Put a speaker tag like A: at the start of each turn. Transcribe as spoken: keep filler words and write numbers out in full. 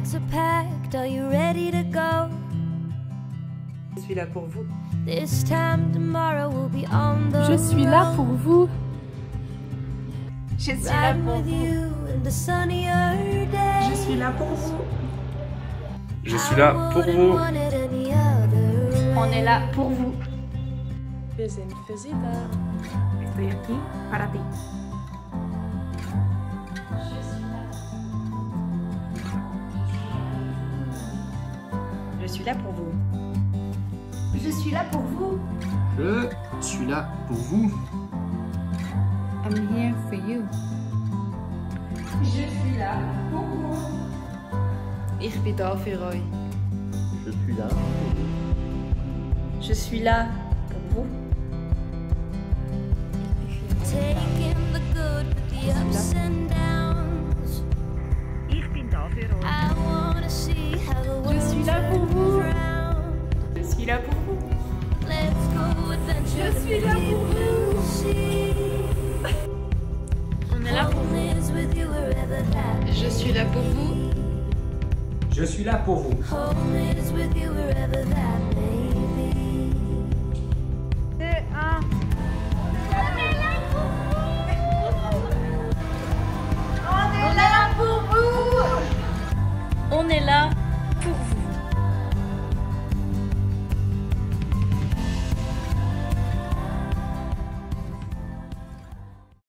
A: bags are packed, are you ready to go?
B: Je suis là pour vous.
A: This time tomorrow we'll be on the
C: Je suis là pour vous.
B: Je suis là
A: Riding
B: pour
A: with
B: vous.
A: you in the sunnier days.
B: Je suis là pour vous.
D: Je suis là pour vous.
C: On est là pour vous.
B: Wir sind für Sie da. Estoy aquí para ti. Je suis là pour vous.
C: Je suis là pour vous.
E: Je suis là pour vous.
C: I'm here for you. Je suis là pour vous.
B: Ich bin da für euch.
E: Je suis là pour vous.
B: Je suis là pour vous.
A: Taking the good with the ups and downs.
B: Ich bin da für euch.
A: I wanna see how the world
C: suis là pour vous.
A: turns round.
B: Je suis là pour vous.
A: Let's go adventure. Je suis là pour vous.
B: On est là pour vous.
C: Je suis là pour vous.
F: Je suis là pour vous.
C: On est là